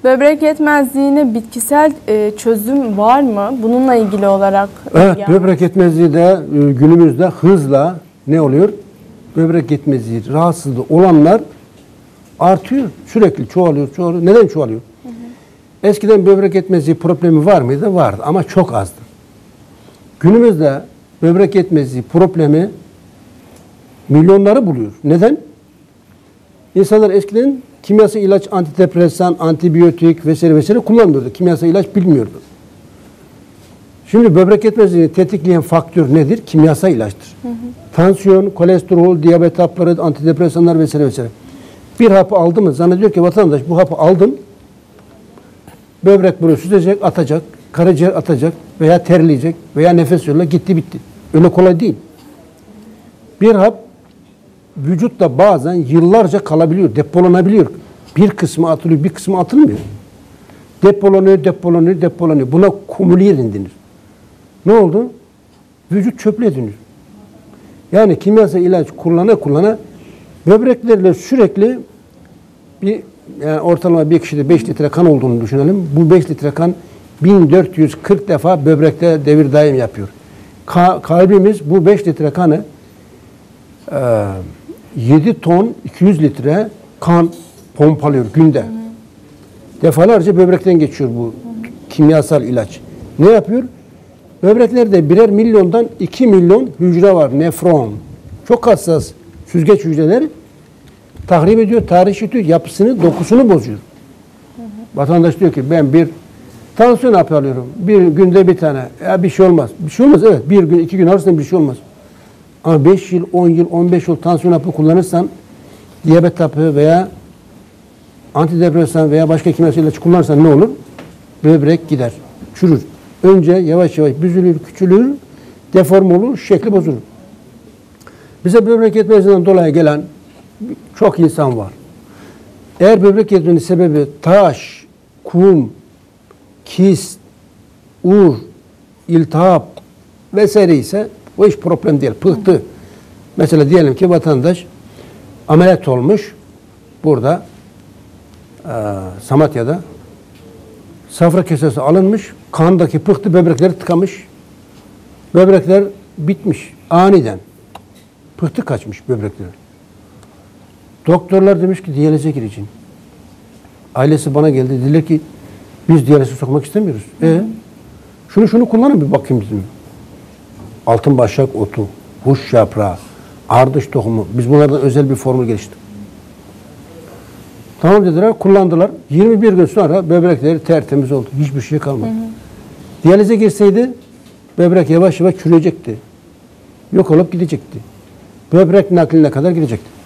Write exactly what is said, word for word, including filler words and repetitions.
Böbrek yetmezliğine bitkisel e, çözüm var mı? Bununla ilgili olarak. Evet, yani. böbrek yetmezliği de e, günümüzde hızla ne oluyor? Böbrek yetmezliği rahatsızlığı olanlar artıyor. Sürekli çoğalıyor, çoğalıyor. Neden çoğalıyor? Hı hı. Eskiden böbrek yetmezliği problemi var mıydı? Vardı ama çok azdı. Günümüzde böbrek yetmezliği problemi milyonları buluyor. Neden? İnsanlar eskiden kimyasal ilaç, antidepresan, antibiyotik vesaire vesaire kullanmıyordu. Kimyasal ilaç bilmiyordu. Şimdi böbrek yetmezliğini tetikleyen faktör nedir? Kimyasal ilaçtır. Hı hı. Tansiyon, kolesterol, diyabet hapları, antidepresanlar vesaire vesaire. Bir hapı aldı mı zannediyor ki vatandaş bu hapı aldım, böbrek bunu süzecek, atacak, karaciğer atacak veya terleyecek veya nefes yoluyla gitti bitti. Öyle kolay değil. Bir hap vücutta bazen yıllarca kalabiliyor, depolanabiliyor. Bir kısmı atılıyor, bir kısmı atılmıyor. Depolanıyor, depolanıyor, depolanıyor. Buna kumüliye denir. Ne oldu? Vücut çöplüğe dönüyor. Yani kimyasal ilaç kullana kullana böbreklerle sürekli bir yani ortalama bir kişide beş litre kan olduğunu düşünelim. Bu beş litre kan bin dört yüz kırk defa böbrekte devir daim yapıyor. Ka kalbimiz bu beş litre kanı e, yedi ton iki yüz litre kan pompalıyor günde. Hı hı. Defalarca böbrekten geçiyor bu hı hı. kimyasal ilaç. Ne yapıyor? Böbreklerde birer milyondan iki milyon hücre var. Nefron. Çok hassas süzgeç hücreleri tahrip ediyor, tahriş ediyor, yapısını, dokusunu bozuyor. Hı hı. Vatandaş diyor ki ben bir tansiyon hapı alıyorum. Bir günde bir tane. Ya bir şey olmaz. Bir şey olmaz evet. Bir gün, iki gün arasında bir şey olmaz. Ama beş yıl, on yıl, on beş yıl tansiyon hapı kullanırsan, diyabet hapı veya antidepresan veya başka kimyasal ilaç kullanırsan ne olur? Böbrek gider, çürür. Önce yavaş yavaş büzülür, küçülür, deform olur, şekli bozulur. Bize böbrek yetmezliğinden dolayı gelen çok insan var. Eğer böbrek yetmezliğinin sebebi taş, kum, kist, ur, iltihap vesaire ise o hiç problem değil. Pıhtı. Mesela diyelim ki vatandaş ameliyat olmuş burada e, Samatya'da safra kesesi alınmış, kandaki pıhtı böbrekleri tıkamış. Böbrekler bitmiş aniden. Pıhtı kaçmış böbrekler. Doktorlar demiş ki diyalize gireceğim. Ailesi bana geldi. Dediler ki biz diyalize sokmak istemiyoruz. E şunu şunu kullanın bir bakayım bizim. Altın başak otu, huş yaprağı, ardış tohumu. Biz bunlardan özel bir formül geliştirdik. Tamam dediler, kullandılar. yirmi bir gün sonra böbrekleri tertemiz oldu. Hiçbir şey kalmadı. Hı hı. Diyalize girseydi böbrek yavaş yavaş çürüyecekti. Yok olup gidecekti. Böbrek nakline kadar gidecekti.